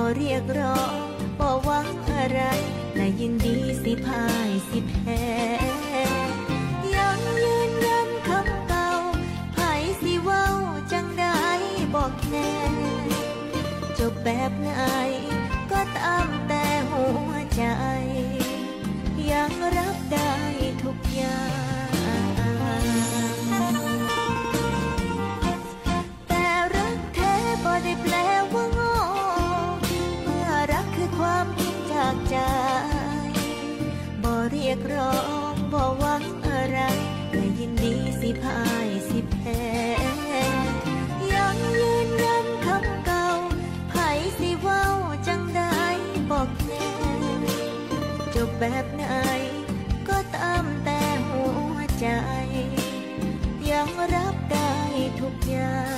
เรียกร้องบ่หวังอะไรและยินดีสิพ่ายสิแพ้ยังยืนยันคำเก่าไผสิเว้าจังได้บอกแน่จบแบบไหนก็ตามแต่หัวใจยังรับได้ทุกอย่างแต่รักแท้บ่ได้แปลว่าโง่เมื่อรักคือความจริงจากใจบ่เรียกร้องบ่หวังอะไรและยินดีสิพ่ายสิแพ้ยังยืนยันคำเก่าไผสิเว้าจังได้บอกแน่จบแบบไหนก็ตามแต่หัวใจยังรับได้ทุกอย่าง